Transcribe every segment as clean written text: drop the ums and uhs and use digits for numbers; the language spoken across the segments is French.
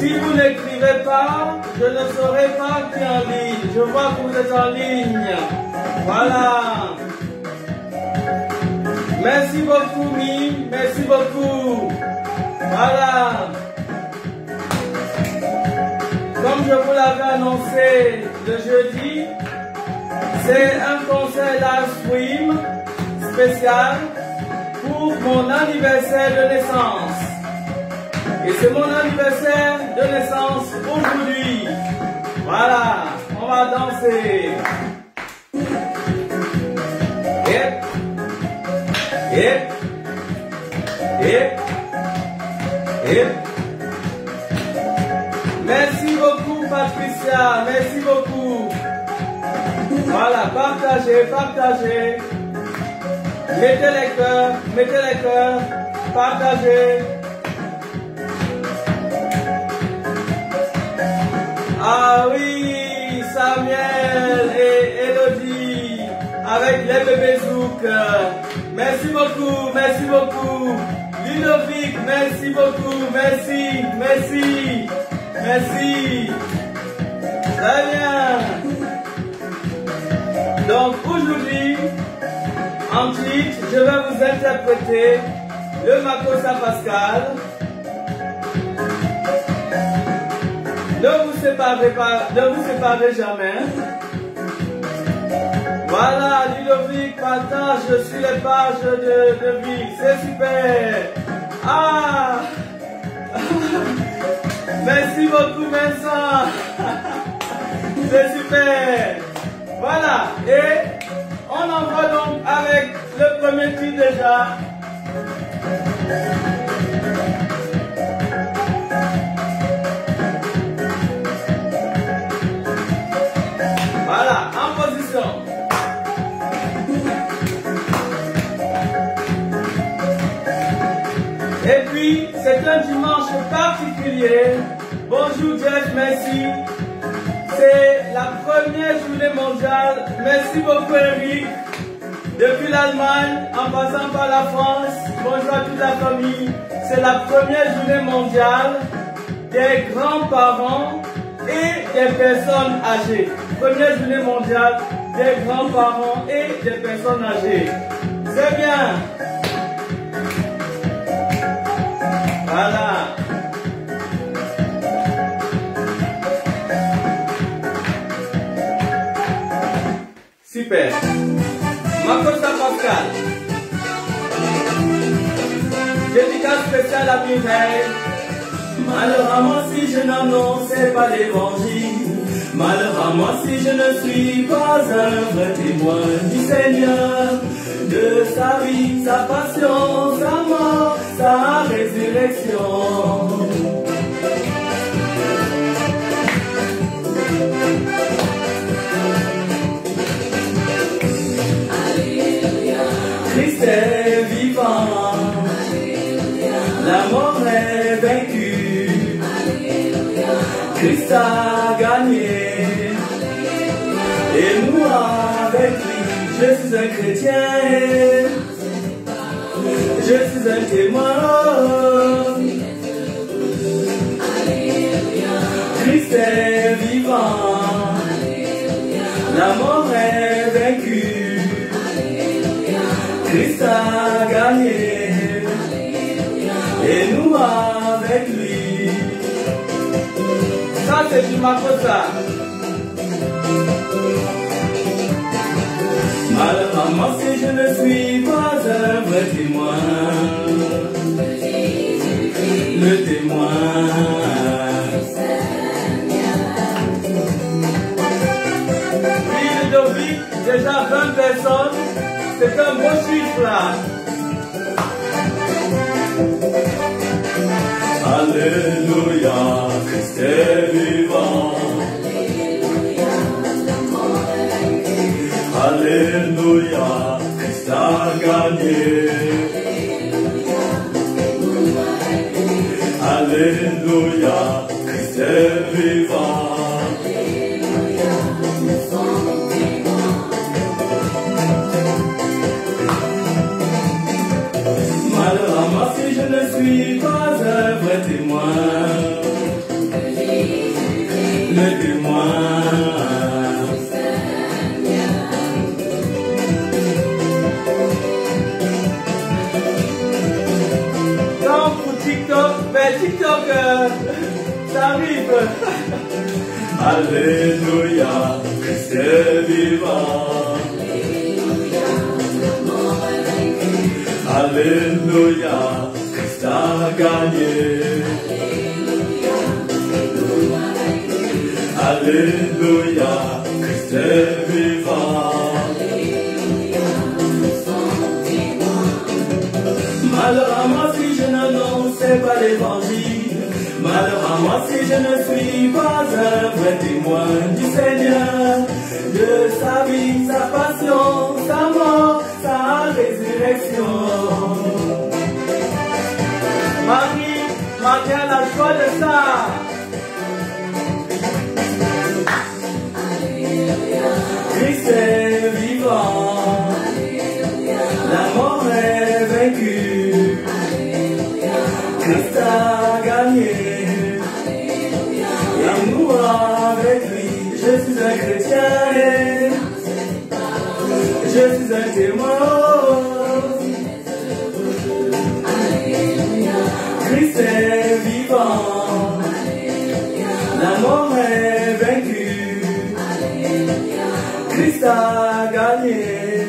Si vous n'écrivez pas, je ne saurai pas qui est en ligne. Je vois que vous êtes en ligne. Voilà. Merci beaucoup, Mi. Merci beaucoup. Voilà. Comme je vous l'avais annoncé le jeudi, c'est un concert live stream spécial pour mon anniversaire de naissance. Et c'est mon anniversaire de naissance aujourd'hui. Voilà, on va danser. Hip, hip, hip, hip. Merci beaucoup Patricia, merci beaucoup. Voilà, partagez, partagez. Mettez les cœurs, partagez. Ah oui, Samuel et Elodie avec les bébés Zouk. Merci beaucoup, merci beaucoup. Ludovic, merci beaucoup, merci, merci, merci. Très bien. Donc aujourd'hui, en titre, je vais vous interpréter le Makossa Pascal. Ne vous séparez pas, ne vous séparez jamais. Voilà, Ludovic partage sur les pages de vie. C'est super. Ah! Merci beaucoup, Vincent. C'est super. Voilà. Et on envoie donc avec le premier titre déjà. Voilà, en position. Et puis, c'est un dimanche particulier. Bonjour Jeff, merci. C'est la première journée mondiale. Merci beaucoup Eric. Depuis l'Allemagne, en passant par la France, bonjour à toute la famille. C'est la première journée mondiale des grands-parents et des personnes âgées. Première journée mondiale des grands-parents et des personnes âgées. C'est bien. Voilà. Super. Makossa Pascal. Dédicace spéciale à Mireille. Malheureusement si je n'annonçais pas l'évangile, malheureusement si je ne suis pas un vrai témoin du Seigneur, de sa vie, sa passion, sa mort, sa résurrection. Christ est vivant, la mort est vaincue, Christ a gagné, et nous avec lui. Je suis un chrétien, je suis un témoin. Christ est vivant, la mort est vaincue, Christ a gagné, et nous avec lui. Ça c'est du Makossa. Malheureusement si je ne suis pas un vrai témoin, le témoin. Oui, Ludovic, déjà 20 personnes, c'est un beau chiffre là. Alléluia, Christ est vivant. Alléluia, Christ a gagné. Alléluia, Christ est vivant. Malheureusement si je ne suis pas un vrai témoin, que moi. Donc pour TikTok, ben TikTok, ça arrive. Alléluia, Christ est vivant. Alléluia, Christ a gagné. Alléluia, Christ est vivant. Malheur à moi si je n'annonçais pas l'évangile. Malheur à moi si je ne suis pas un vrai témoin du Seigneur, de sa vie, sa passion, sa mort, sa résurrection. Marie a la joie de ça. Christ est vivant. La mort est vaincue. Christ a gagné. L'amour avec lui. Je suis un chrétien. Je suis un témoin. Christ est vivant. La mort est vaincue. Christ a gagné.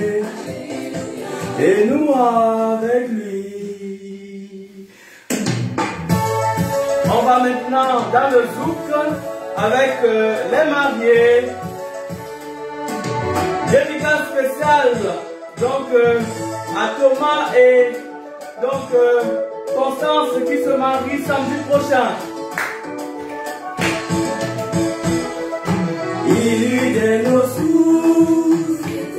Et nous avec lui. On va maintenant dans le zouk avec les mariés. Dédicace spéciale donc à Thomas et donc Constance qui se marie samedi prochain. Il eut des noces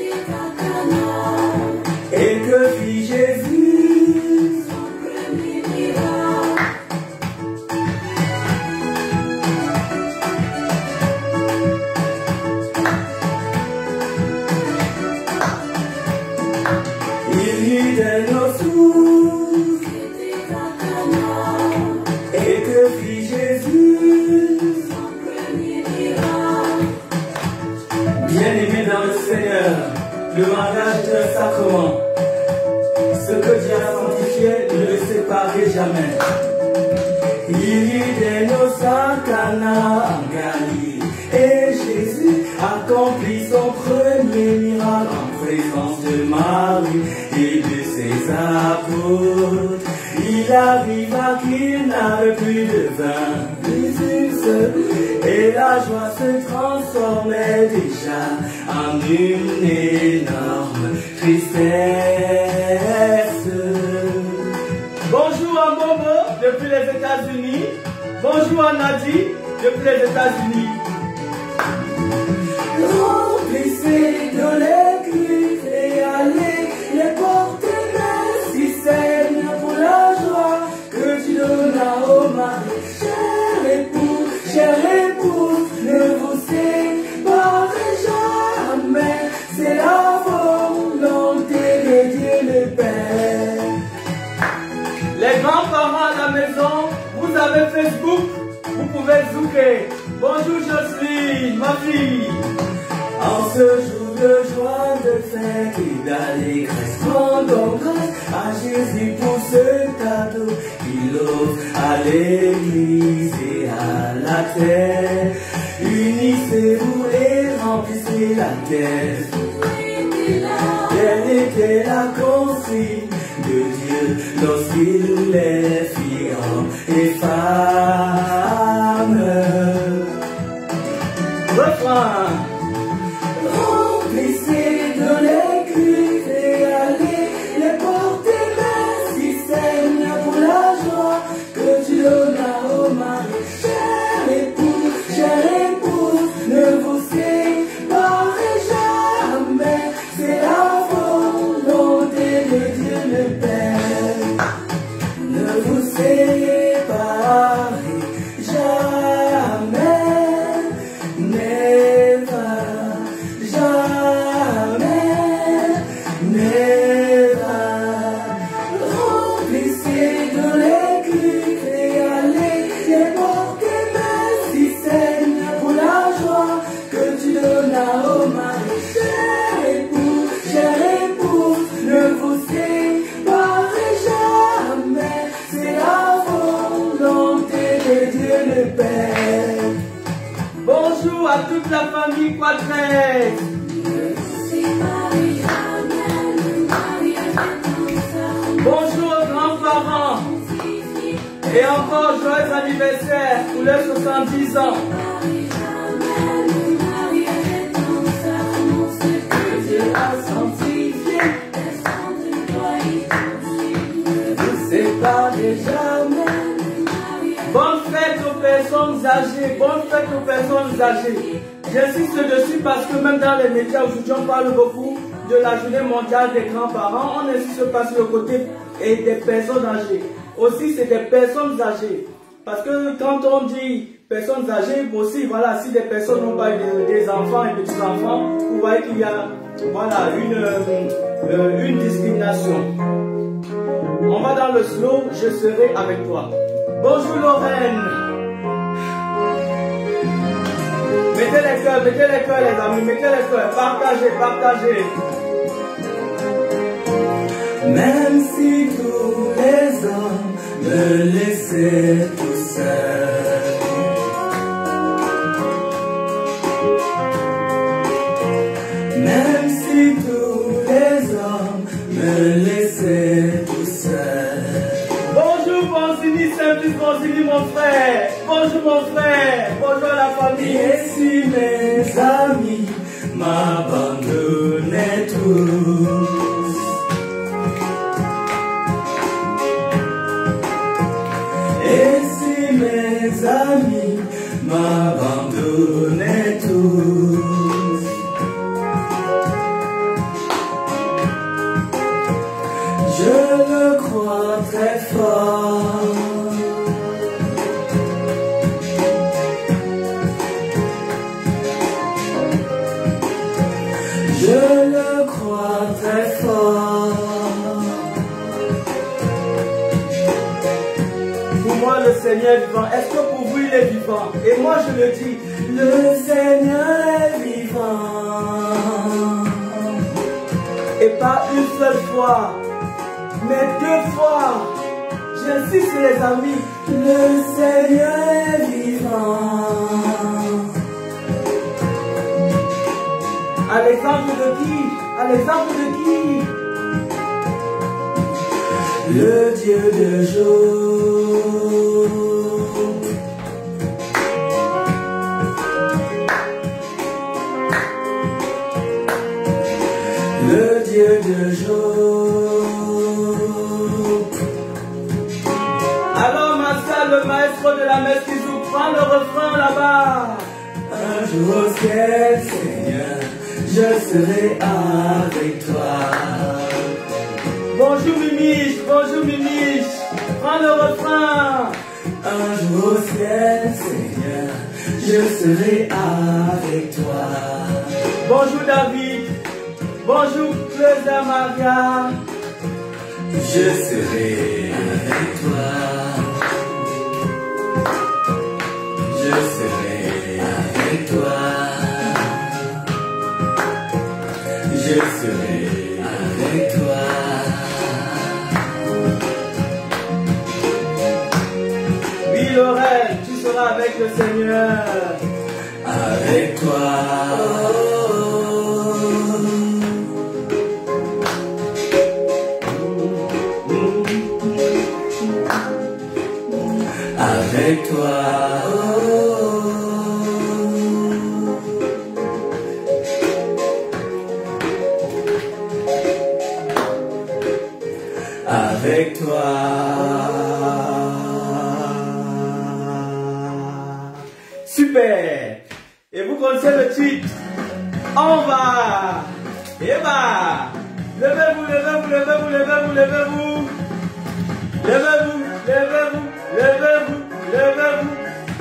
et que fit Jésus, son premier miracle. Il eut des noces et que fit Jésus, son premier miracle. Bien-aimé dans le Seigneur, le mariage est un sacrement. Ce que Dieu a sanctifié ne le séparez jamais. Il y eut des noces à Cana en Galilée et Jésus accomplit son premier miracle en présence de Marie et de ses apôtres. Il arriva qu'il n'avait plus de vin, plus une seule, et la joie se transformait déjà en une énorme tristesse. Bonjour à Momo depuis les États-Unis. Bonjour à Nadi depuis les États-Unis. Remplissez de l'église et allez les porter, merci Seigneur pour la joie que tu donnes au mari. Cher époux, ne vous séparez jamais, c'est la volonté de Dieu le Père. Les grands-parents à la maison, vous avez Facebook, vous pouvez zouker. Bonjour Jocelyne, ma fille. En ce jour de joie, de fête et d'allégresse, rendons grâce à Jésus pour ce cadeau qu'il offre à l'église et à la terre. Unissez-vous et remplissez la terre. Telle était la consigne de Dieu lorsqu'il les fit hommes et femmes. Refrain. Remplissez de l'église et allez les porter, merci Seigneur pour la joie que tu donnes au mari. Cher époux, ne vous séparez jamais, c'est la volonté de Dieu le Père. Ne vous séparez Dieu le Père. Bonjour à toute la famille Quadresse. Bonjour aux grands-parents. Et encore joyeux anniversaire pour les 70 ans. Dieu a sanctifié. Ne séparez jamais. Bonne fête aux personnes âgées. Bonne fête aux personnes âgées. J'insiste dessus parce que même dans les médias aujourd'hui on parle beaucoup de la journée mondiale des grands-parents. On n'insiste pas sur le côté et des personnes âgées. Aussi c'est des personnes âgées. Parce que quand on dit personnes âgées, aussi voilà, si des personnes n'ont pas des enfants et petits-enfants, vous voyez qu'il y a voilà, une discrimination. On va dans le slow, je serai avec toi. Bonjour Lorraine. Mettez les cœurs les amis, mettez les cœurs, partagez, partagez. Même si tous les hommes me laissaient tout seul, même si tous les hommes me laissaient tout seul. Bonjour Bonzini, Saint-Fils Bonzini mon frère. Bonjour mon frère, bonjour la famille. Et si mes amis m'abandonnaient tous, et si mes amis m'abandonnaient tous, je le crois très fort. Je le crois très fort. Pour moi le Seigneur est vivant. Est-ce que pour vous il est vivant? Et moi je le dis, le Seigneur est vivant. Et pas une seule fois, mais 2 fois. J'insiste les amis, le Seigneur est vivant. À l'exemple de qui? À l'exemple de qui? Le Dieu de Job. Le Dieu de Job. Alors Massa, le maestro de la messe qui joue, prends le refrain là-bas. Un jour au ciel, Seigneur, je serai avec toi. Bonjour Mimiche, prends le refrain. Un jour au ciel, Seigneur, je serai avec toi. Bonjour David, bonjour Claudia Maria. Je serai avec toi. Je serai avec toi. Je serai avec toi. Oui, Lorraine, tu seras avec le Seigneur. Avec toi. Avec toi. Avec toi. Super. Et vous connaissez le titre. On va. Et bah. Levez-vous, levez-vous, levez-vous, levez-vous, levez-vous. Levez-vous, levez-vous, levez-vous, levez-vous.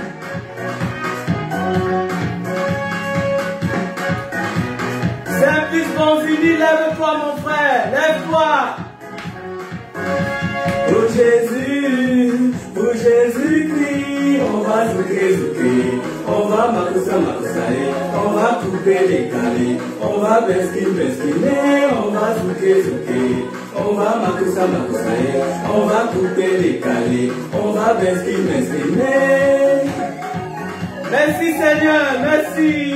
Saint-Fils Bonzini, lève-toi mon frère, lève-toi. Pour Jésus-Christ, on va zouker, on va makoussaï, on va couper les calés, on va besquiner, on va zouker, on va makoussaï, on va couper les calés, on va besquiner. Merci Seigneur, merci.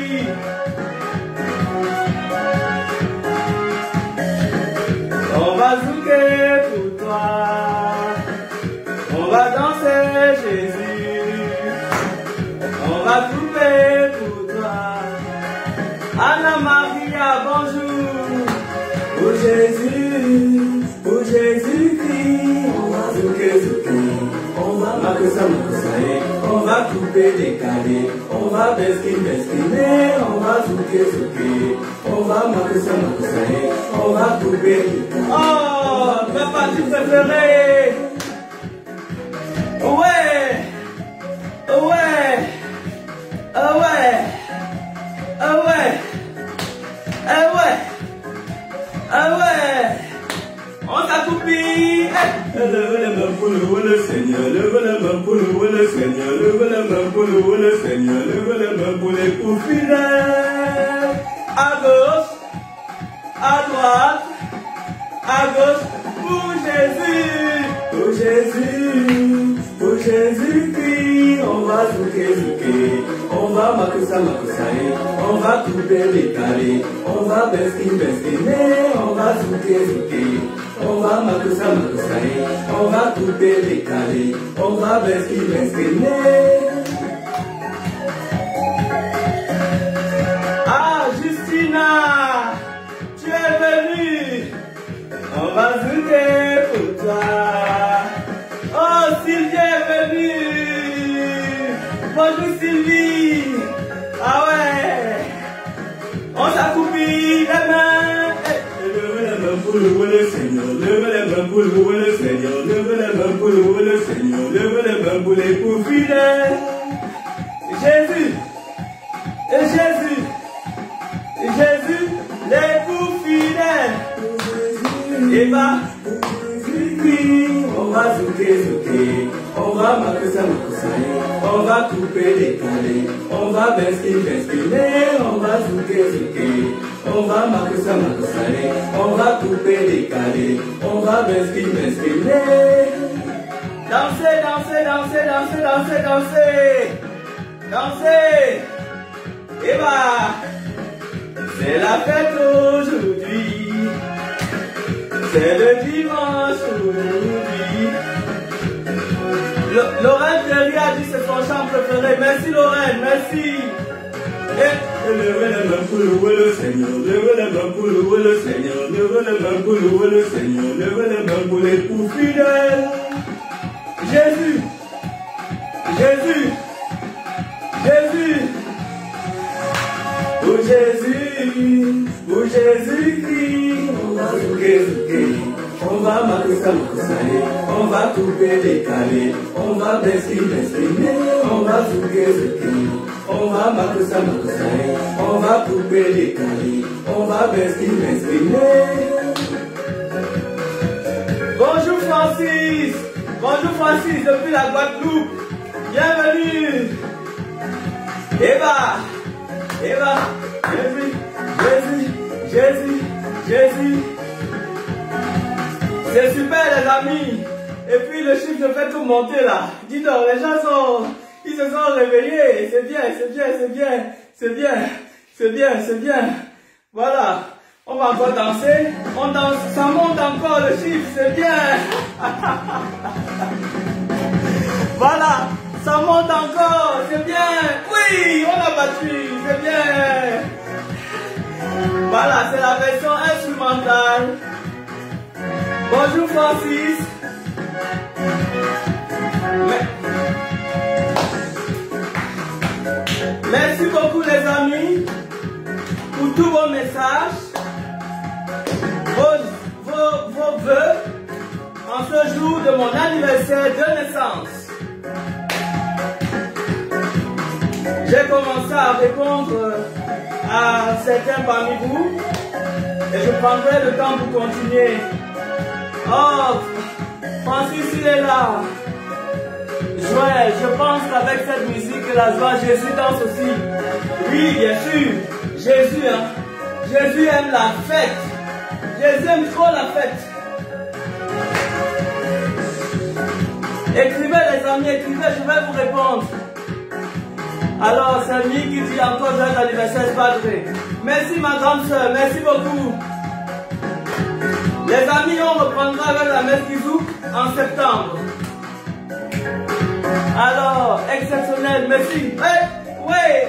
On va zouker pour toi. On va danser Jésus. On va couper pour toi. Anna Maria, bonjour. Pour Jésus-Christ, on va zouker. On va makosaye, on va couper, décaler, on va besquiner, on va zouker, on va makosaye, on va couper. Oh, ma partie préférée. Ouais, ouais, ouais, ouais, ouais, ouais. On s'accouplit. Levez les mains pour louer le Seigneur. Levez les mains pour louer le Seigneur. Levez les mains pour louer le Seigneur. Levez les mains pour les coups fidèles. À gauche, à droite, à gauche. Pour Jésus. Pour Jésus. Pour Jésus-Christ. On va zouker. On va makosaye. On va couper, décaler. On va besquiner. On va zouker. On va makosaye. On va couper, décaler. On va besquiner. Ah, Justina, tu es venue. On va zouker pour toi. Oh, Sylvie est venue. Bonjour Sylvie. Ah ouais. On s'accouplit les mains. Levez les mains pour louer le Seigneur. Levez les mains pour louer le Seigneur. Levez les mains pour louer le Seigneur. Levez les mains pour les coups fidèles. Jésus. Et Jésus. Et Jésus. Les coups fidèles. Et bah. On va zouker, on va makosaye, on va couper, décaler, on va besquiner, on va zouker, on va makosaye, on va couper, décaler, on va besquiner. Dansez, dansez, dansez, dansez, dansez, dansez, dansez. Et bah, c'est la fête aujourd'hui. C'est le dimanche aujourd'hui. Lorraine Terry a dit c'est son chant préféré. Merci Lorraine, merci. Et levez les mains pour louer le Seigneur. Levez les mains pour louer le Seigneur. Levez les mains pour louer le Seigneur. Levez les mains pour les coups fidèles. Jésus. Jésus. Jésus. Pour Jésus. Pour Jésus-Christ. On va zouker. On va makosaye, on va couper, décaler, on va besquiner, on va zouker, on va makosaye, on va couper, décaler, on va besquiner. Bonjour Francis, depuis la Guadeloupe, bienvenue. Eva, Jésus. C'est super les amis. Et puis le chiffre fait tout monter là. Dis donc, les gens ils se sont réveillés. C'est bien. Voilà. On va encore danser. On danse, ça monte encore le chiffre, c'est bien. Voilà. Ça monte encore, c'est bien. Oui, on a battu, c'est bien. Voilà, c'est la version instrumentale. Bonjour Francis. Merci beaucoup les amis pour tous vos messages, vos vœux en ce jour de mon anniversaire de naissance. J'ai commencé à répondre à certains parmi vous et je prendrai le temps pour continuer. Oh, Francis, il est là. Joël, je pense qu'avec cette musique, la joie, Jésus danse aussi. Oui, bien sûr. Jésus, hein. Jésus aime la fête. Jésus aime trop la fête. Écrivez les amis, écrivez, je vais vous répondre. Alors, c'est lui qui dit encore joyeux anniversaire, Padre. Merci ma grande soeur, merci beaucoup. Les amis, on reprendra avec la messe Kizou en septembre. Alors, exceptionnel, merci. Ouais.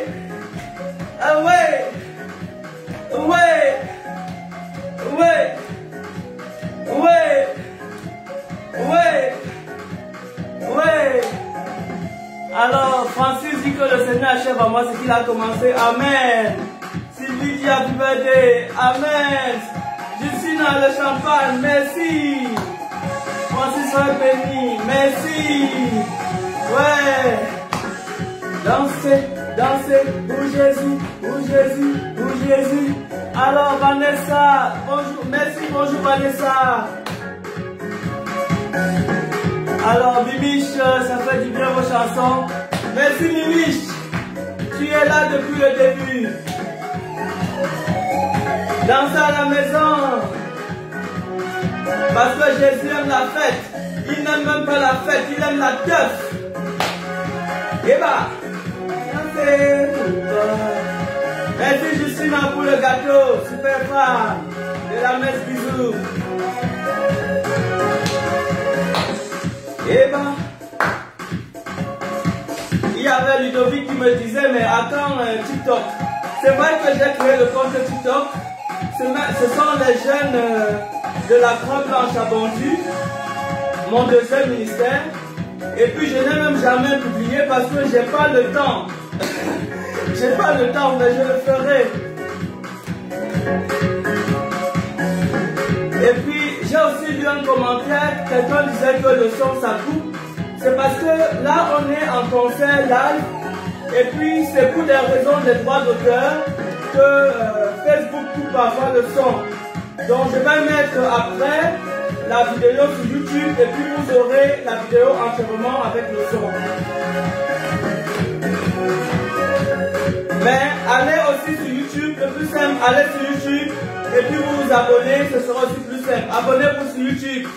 Alors, Francis dit que le Seigneur achève à moi ce qu'il a commencé. Amen. Sylvie dit happy birthday. Amen. Justine a le champagne. Merci. Francis est béni. Merci. Ouais. Dansez, pour Jésus, pour Jésus, pour Jésus. Alors, Vanessa, bonjour, merci, bonjour Vanessa. Alors, Mimiche, ça fait du bien vos chansons. Merci Mimiche, tu es là depuis le début. Dansez à la maison. Parce que Jésus aime la fête. Il n'aime même pas la fête, il aime la teuf. Et bah, merci Justina pour le gâteau, super fan de la messe bisous. Et ben, il y avait Ludovic qui me disait, mais attends, TikTok. C'est vrai que j'ai créé le compte TikTok. Ce sont les jeunes de la Croix Blanche à Bondy, mon deuxième ministère. Et puis je n'ai même jamais publié parce que j'ai pas le temps. J'ai pas le temps, mais je le ferai. Et puis j'ai aussi lu un commentaire, quelqu'un disait que le son ça coupe. C'est parce que là on est en concert live. Et puis c'est pour des raisons des droits d'auteur que Facebook coupe parfois le son. Donc je vais mettre après la vidéo sur YouTube et puis vous aurez la vidéo entièrement avec le son. Mais allez aussi sur YouTube, le plus simple, allez sur YouTube et puis vous vous abonnez, ce sera aussi plus simple. Abonnez-vous sur YouTube.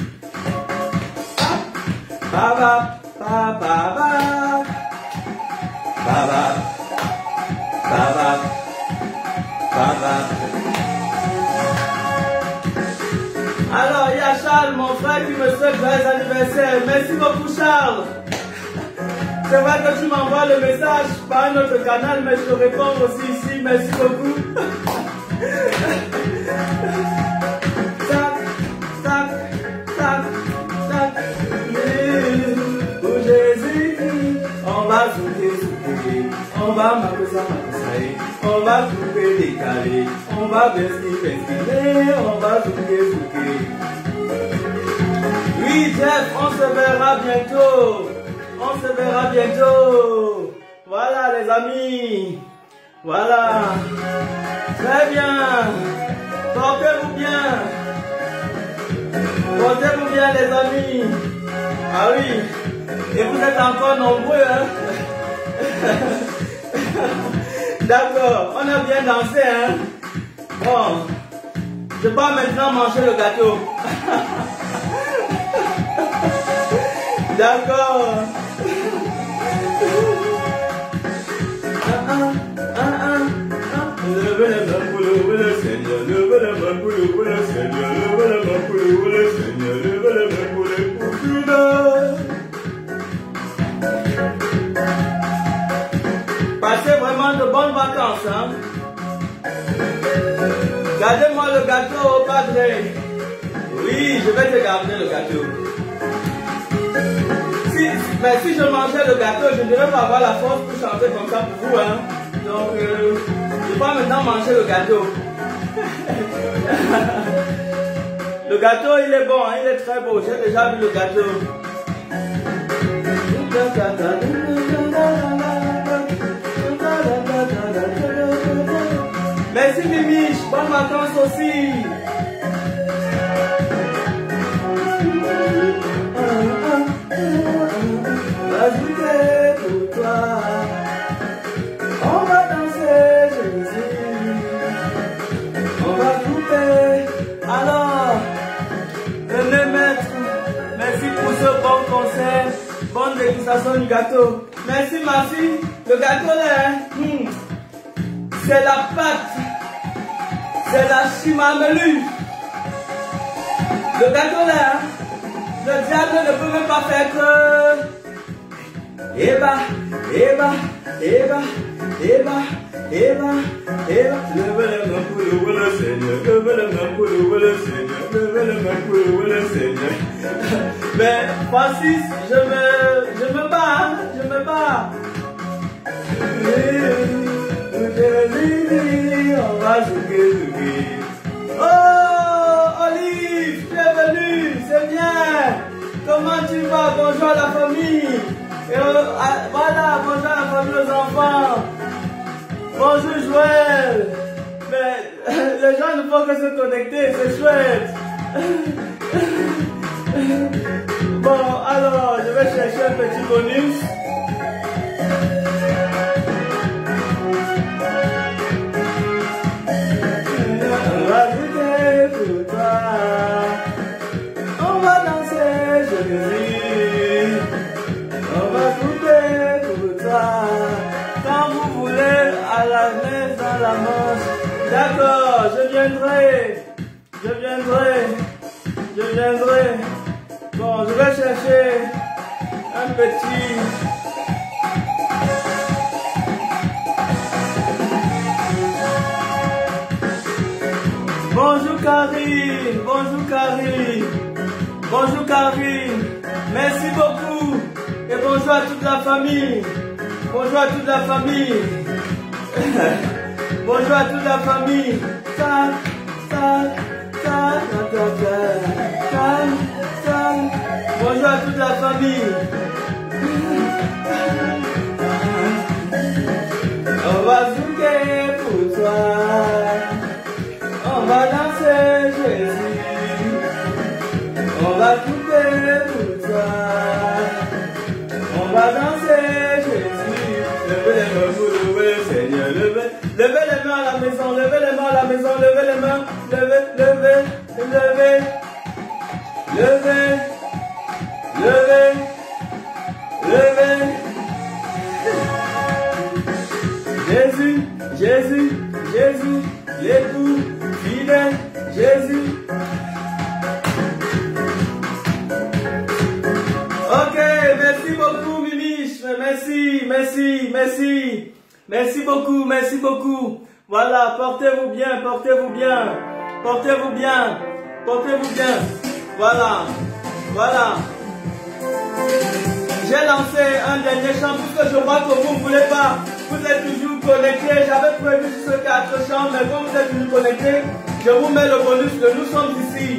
Baba, baba, baba, baba, baba, baba. Alors, il y a Charles, mon frère, qui me souhaite joyeux anniversaire. Merci beaucoup, Charles. C'est vrai que tu m'envoies le message par un autre canal, mais je te réponds aussi ici. Merci beaucoup. Tac, tac, tac, tac. Pour Jésus, on va souquer. On va m'accousser. On va couper, décaler. On va vestir. On va souquer. Oui, Jeff, on se verra bientôt. On se verra bientôt. Voilà, les amis. Voilà. Très bien. Portez-vous bien. Portez-vous bien, les amis. Ah oui. Et vous êtes encore nombreux, hein. D'accord. On a bien dansé, hein. Bon. Je vais maintenant manger le gâteau. D'accord. Levez les mains pour le Seigneur, levez les mains pour le Seigneur, levez les mains pour le Seigneur, levez les mains pour le Seigneur. Passez vraiment de bonnes vacances, hein. Gardez-moi le gâteau, Padre. Oui, je vais te garder le gâteau. Mais si je mangeais le gâteau, je ne devrais pas avoir la force pour chanter comme ça pour vous, hein. Donc, je vais maintenant manger le gâteau. Le gâteau, il est bon, hein, il est très beau. J'ai déjà vu le gâteau. Merci Mimiche, bonnes vacances aussi. Vas-y pour toi. On va danser, Jésus. On va couper. Alors, venez mettre. Merci pour ce bon concert. Bonne dégustation du gâteau. Merci ma fille. Le gâteau là, c'est la pâte. C'est la chimamelu. Le gâteau là, le diable ne peut même pas faire que... Eba, eba, eba, eba, eba, eba. Levez les mains pour louer le Seigneur. Levez les mains pour louer le Seigneur. Levez les mains pour louer le Seigneur. Mais Francis, je me bats, hein, je me bats. On va jouer. Oh, Olive, tu es venue, c'est bien. Comment tu vas? Bonjour à la famille. Et voilà, bonjour à la famille, aux enfants. Bonjour Joël. Mais les gens ne font que se connecter, c'est chouette. Bon, alors, je vais chercher un petit bonus. On va danser, Jésus. On va couper pour toi. Quand vous voulez, à la messe, dans la manche. D'accord, je viendrai. Je viendrai. Je viendrai. Bon, je vais chercher un petit... Bonjour Karine, bonjour Karine, bonjour Karine, merci beaucoup et bonjour à toute la famille, bonjour à toute la famille, bonjour à toute la famille, bonjour à toute la famille, on va zouker pour toi. On va danser Jésus, on va couper pour toi, on va danser Jésus, levez les mains pour louer le Seigneur, levez les mains à la maison, levez les mains à la maison, levez les mains, levez, levez, levez, levez, levez, levez, Jésus, Jésus, Jésus, l'époux fidèle, Jésus. Ok, merci beaucoup Mimiche, merci, merci, merci, merci beaucoup, merci beaucoup. Voilà, portez-vous bien, portez-vous bien, portez-vous bien, portez-vous bien. Voilà, voilà. J'ai lancé un dernier chant puisque je vois que vous ne voulez pas. Vous êtes toujours connectés. J'avais prévu ce 4 chants, mais comme vous êtes toujours connectés, je vous mets le bonus de Nous sommes ici.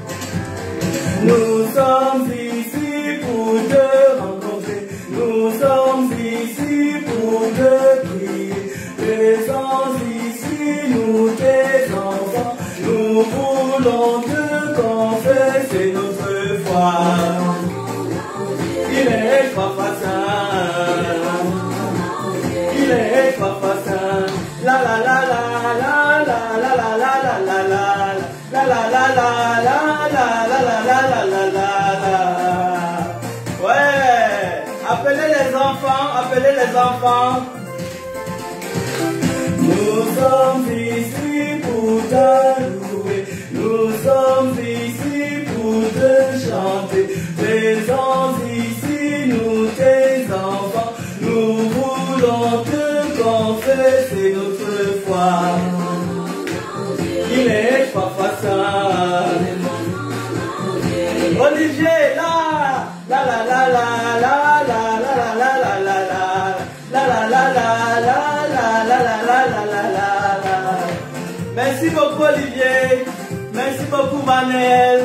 Nous sommes ici pour te rencontrer. Nous sommes ici pour te prier. Présents ici, nous tes enfants. Nous voulons te confesser notre foi. Il est Papa Saint, il est Papa Saint, la la la la la la la la la la la la la la la la la la la. Ouais, appelez les enfants. Nous sommes ici pour te louer, nous sommes ici pour te chanter, présents ici, nous tes enfants, nous voulons te confesser notre foi. Il est Papa Saint. Olivier, là, la la la la la la la la la la la la la la la. Merci beaucoup Olivier, merci beaucoup Manel.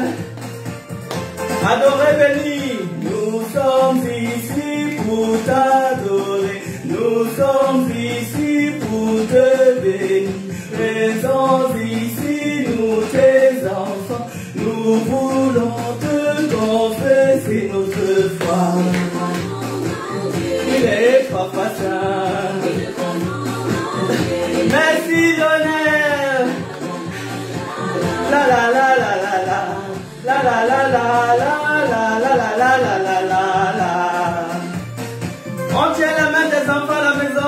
Adoré béni, nous sommes ici pour t'adorer, nous sommes ici pour te bénir, présents ici nous tes enfants, nous voulons te confesser notre foi. Il est Papa Saint. Merci Lionel. La la la la la la. La la la la la la la la la la la la. On tient la main des enfants à la maison.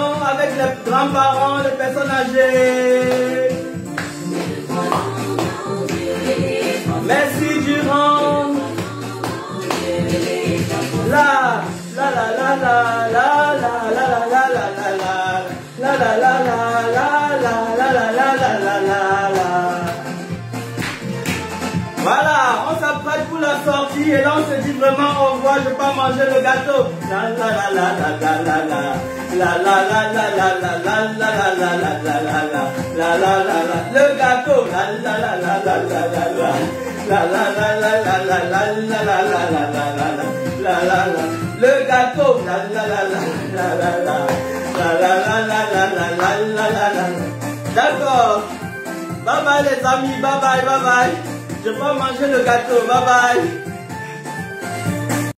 les grands-parents, les personnes âgées. Merci Durand. La la la la la la la la la la la la la la la la. Voilà, on s'apprête pour la sortie et là on se dit vraiment au revoir, je vais pas manger le gâteau. La la la la la la la la la la la la la la la la la la la le gâteau. La la la la la la la la la la la la la la la la la la la le gâteau. La la la la la la la la la la la la la. D'accord. Bye bye les amis, bye bye, bye bye. Je vais pas manger le gâteau, bye bye.